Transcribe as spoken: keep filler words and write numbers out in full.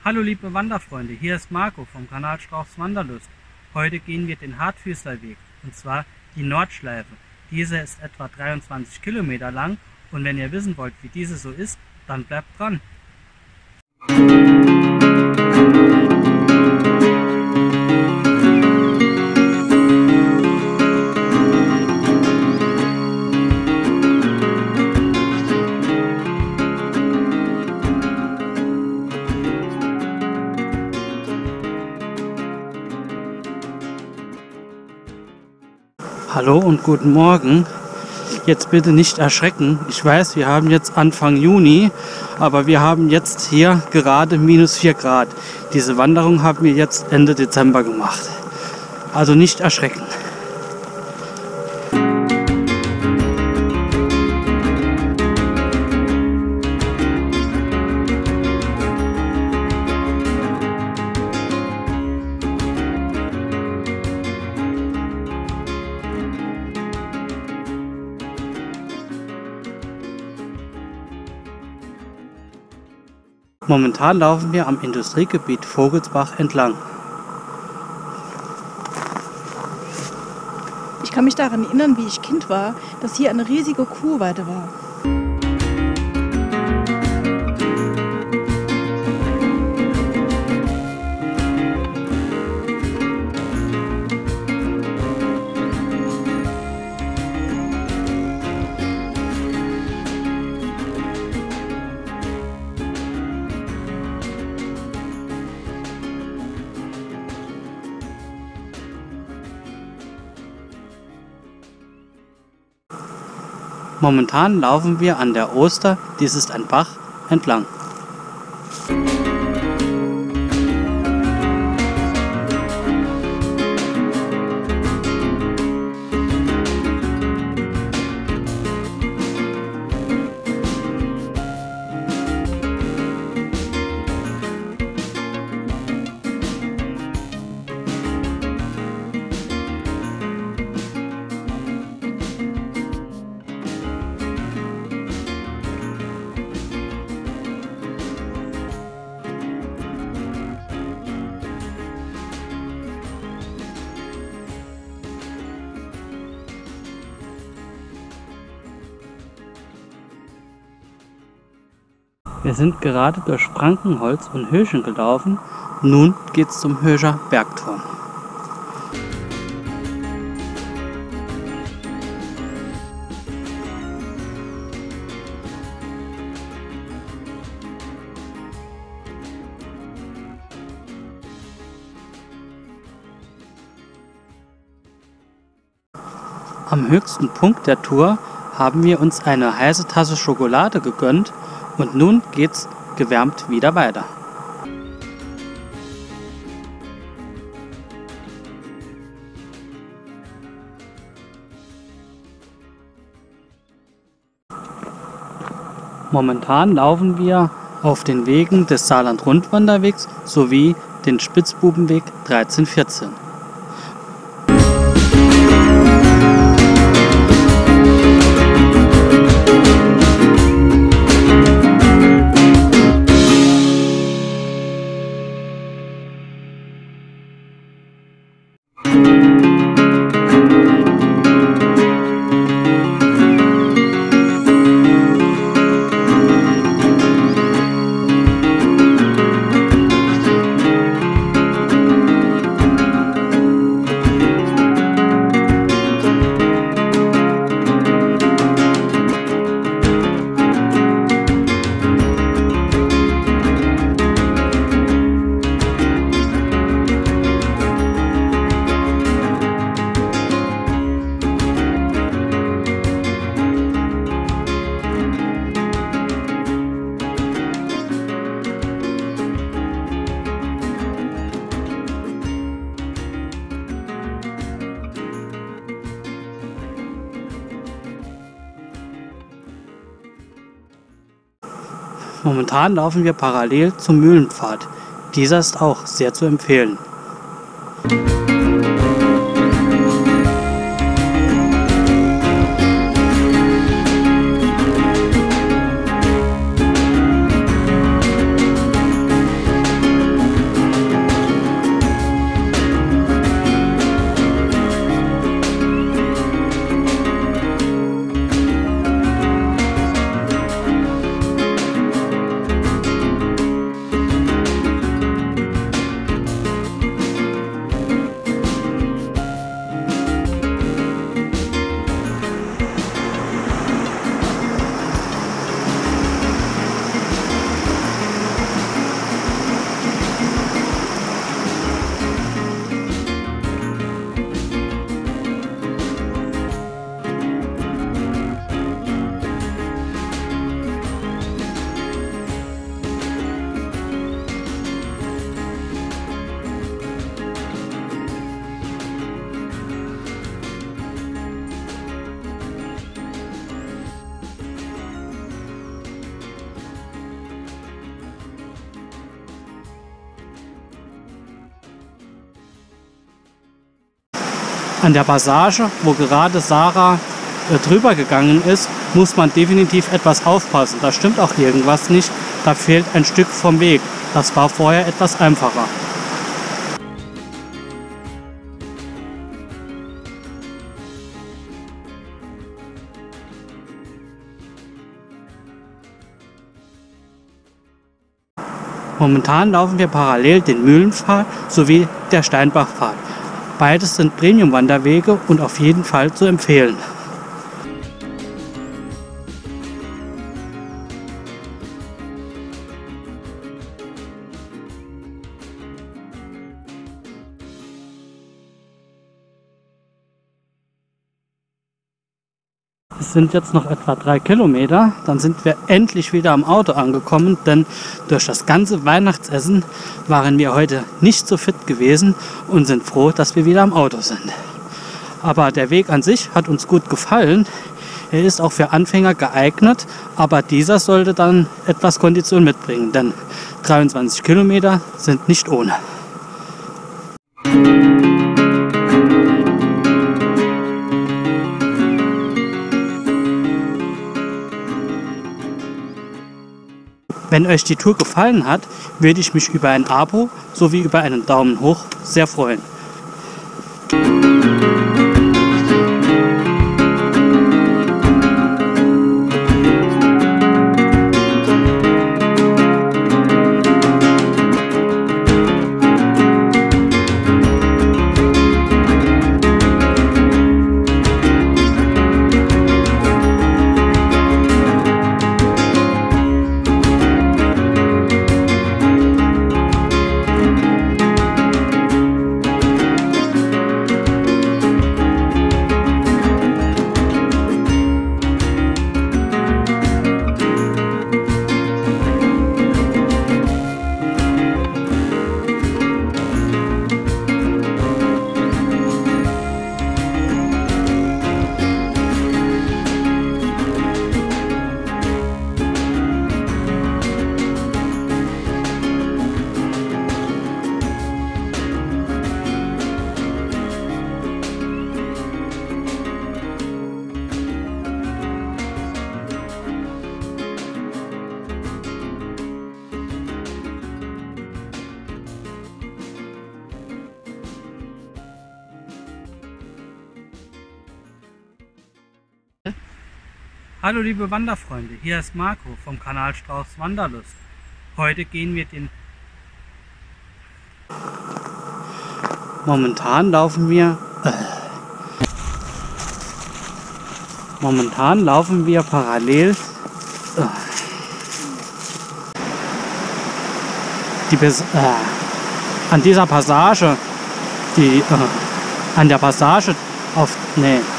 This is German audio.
Hallo liebe Wanderfreunde, hier ist Marco vom Kanal Strauchs Wanderlust. Heute gehen wir den Hartfüßlerweg, und zwar die Nordschleife. Diese ist etwa dreiundzwanzig Kilometer lang und wenn ihr wissen wollt, wie diese so ist, dann bleibt dran. Hallo und guten Morgen. Jetzt bitte nicht erschrecken. Ich weiß, wir haben jetzt Anfang Juni, aber wir haben jetzt hier gerade minus vier Grad. Diese Wanderung haben wir jetzt Ende Dezember gemacht. Also nicht erschrecken. Momentan laufen wir am Industriegebiet Vogelsbach entlang. Ich kann mich daran erinnern, wie ich Kind war, dass hier eine riesige Kuhweide war. Momentan laufen wir an der Oster, dies ist ein Bach, entlang. Wir sind gerade durch Frankenholz und Höschen gelaufen. Nun geht's zum Höscher Bergturm. Am höchsten Punkt der Tour haben wir uns eine heiße Tasse Schokolade gegönnt. Und nun geht's gewärmt wieder weiter. Momentan laufen wir auf den Wegen des Saarland-Rundwanderwegs sowie den Spitzbubenweg dreizehn vierzehn. Momentan laufen wir parallel zum Mühlenpfad. Dieser ist auch sehr zu empfehlen. an der Passage, wo gerade Sarah äh, drüber gegangen ist, muss man definitiv etwas aufpassen. Da stimmt auch irgendwas nicht. Da fehlt ein Stück vom Weg. Das war vorher etwas einfacher. Momentan laufen wir parallel den Mühlenpfad sowie der Steinbachpfad. Beides sind Premium-Wanderwege und auf jeden Fall zu empfehlen. Es sind jetzt noch etwa drei Kilometer, dann sind wir endlich wieder am Auto angekommen, denn durch das ganze Weihnachtsessen waren wir heute nicht so fit gewesen und sind froh, dass wir wieder am Auto sind. Aber der Weg an sich hat uns gut gefallen. Er ist auch für Anfänger geeignet, aber dieser sollte dann etwas Kondition mitbringen, denn dreiundzwanzig Kilometer sind nicht ohne. Wenn euch die Tour gefallen hat, würde ich mich über ein Abo sowie über einen Daumen hoch sehr freuen. Hallo liebe Wanderfreunde, hier ist Marco vom Kanal Strauchs Wanderlust. Heute gehen wir den... Momentan laufen wir... Äh, momentan laufen wir parallel... Äh, die Bes äh, an dieser Passage, die... Äh, an der Passage auf... Nee...